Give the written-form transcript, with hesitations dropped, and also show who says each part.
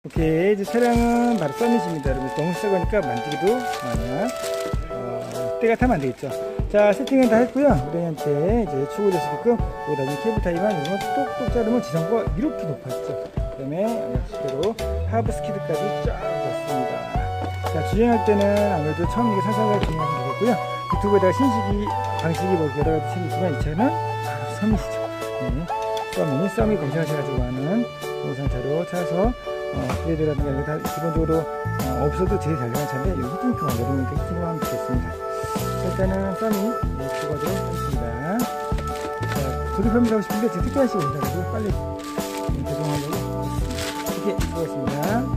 Speaker 1: 오케이, 이제 차량은 바로 서밋입니다. 여러분 너무 새 거니까 만지기도 만약 때가 타면 안 되겠죠. 자, 세팅은 다 했고요. 우리한테 이제 추구될 수 있게끔 여기다 좀 케이블 타이만 이런 거 똑똑 자르면 지상고가 이렇게 높아지죠. 그 다음에 역시대로 하부 스키드까지 쫙 왔습니다. 자, 주행할 때는 아무래도 처음 이게 살살 주행하시면 되겠고요. 유튜브에다가 신식이 방식이 뭐 여러 가지 생기지만 이 차는 바로 서밋이죠. 네, 서밋 검색하셔가지고 하는 영상차로 찾아서 그레이드라든가 이런 다 기본적으로 없어도 제일 잘 나가는 차인데 여기 히팅크만 여름이니까 히팅크만 하면 좋겠습니다. 일단은 서밋 추가하도록 하겠습니다. 자, 조립하면서 하고 싶은데 제 특별하시고 있다고 빨리 배송하려고 이렇게 수고했습니다.